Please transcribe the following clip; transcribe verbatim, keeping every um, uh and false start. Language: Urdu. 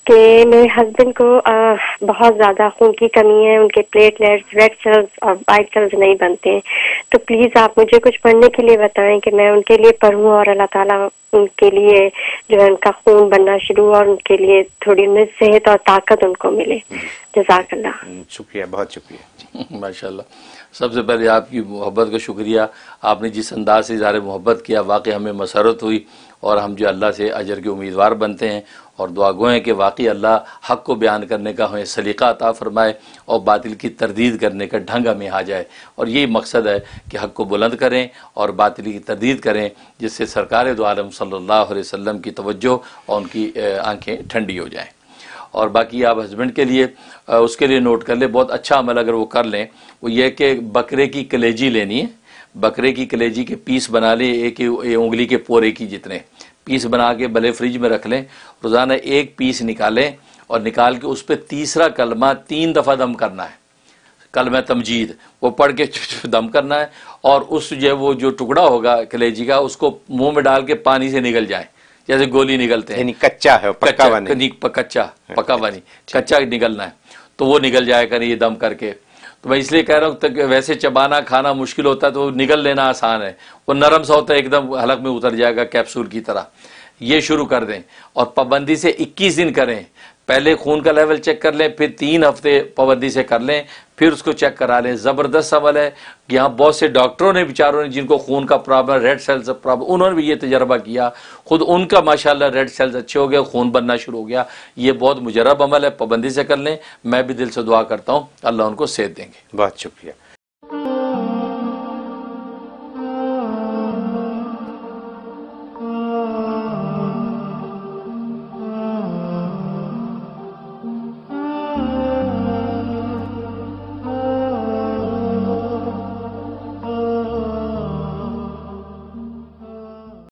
کہ میرے ہسبینڈ کو بہت زیادہ خون کی کمی ہے، ان کے پلیٹلیٹس ریڈ سیلز اور وائٹ سیلز نہیں بنتے ہیں، تو پلیز آپ مجھے کچھ پڑھنے کے لیے بتائیں کہ میں ان کے لیے پڑھوں اور اللہ تعالیٰ ان کے لیے جو ہے ان کا خون بننا شروع اور ان کے لیے تھوڑی صحت اور طاقت ان کو ملے. جزاک اللہ. شکریہ، بہت شکریہ. ماشاء اللہ. سب سے پہلے آپ کی محبت کا شکریہ. آپ نے جس انداز سے اظہار محبت کیا واقعی ہمیں مسرت ہوئی اور ہم جو اللہ سے اجر کے امیدوار بنتے ہیں اور دعا گو ہیں کہ واقعی اللہ حق کو بیان کرنے کا ہمیں سلیقہ عطا فرمائے اور باطل کی تردید کرنے کا ڈھنگ ہمیں آ جائے. اور یہی مقصد ہے کہ حق کو بلند کریں اور باطل کی تردید کریں، جس سے سرکار دو عالم صلی اللہ علیہ وسلم کی توجہ اور ان کی آنکھیں ٹھنڈی ہو جائیں. اور باقی آپ ہسبینڈ کے لیے اس کے لیے نوٹ کر لیں، بہت اچھا عمل اگر وہ کر لیں، وہ یہ کہ بکرے کی کلیجی لینی ہے. بکرے کی کلیجی کے پیس بنا لیں، ایک انگلی کے پورے کی جتنے پیس بنا کے بھلے فریج میں رکھ لیں. روزانہ ایک پیس نکالیں اور نکال کے اس پہ تیسرا کلمہ تین دفعہ دم کرنا ہے، کلمہ تمجید وہ پڑھ کے دم کرنا ہے. اور اس جو وہ جو ٹکڑا ہوگا کلیجی کا اس کو منہ میں ڈال کے پانی سے نگل جائیں جیسے گولی نگلتے ہیں. یعنی کچا ہے، پکا ہوا نہیں. کچا پکا ہوا نہیں، کچا نگلنا ہے تو وہ نگل جائے گا یہ دم کر کے. تو میں اس لیے کہہ رہا ہوں کہ ویسے چبانا کھانا مشکل ہوتا ہے تو نگل لینا آسان ہے، وہ نرم سا ہوتا ہے ایک دم حلق میں اتر جائے گا کیپسول کی طرح. یہ شروع کر دیں اور پابندی سے اکیس دن کریں. پہلے خون کا لیول چیک کر لیں، پھر تین ہفتے پابندی سے کر لیں، پھر اس کو چیک کرا لیں. زبردست عمل ہے. یہاں بہت سے ڈاکٹروں نے بیچاروں نے جن کو خون کا پرابلم، ریڈ سیلز پرابلم، انہوں نے بھی یہ تجربہ کیا، خود ان کا ماشاءاللہ ریڈ سیلز اچھے ہو گئے، خون بننا شروع ہو گیا. یہ بہت مجرب عمل ہے، پابندی سے کر لیں. میں بھی دل سے دعا کرتا ہوں اللہ ان کو صحت دیں گے. بہت شکریہ.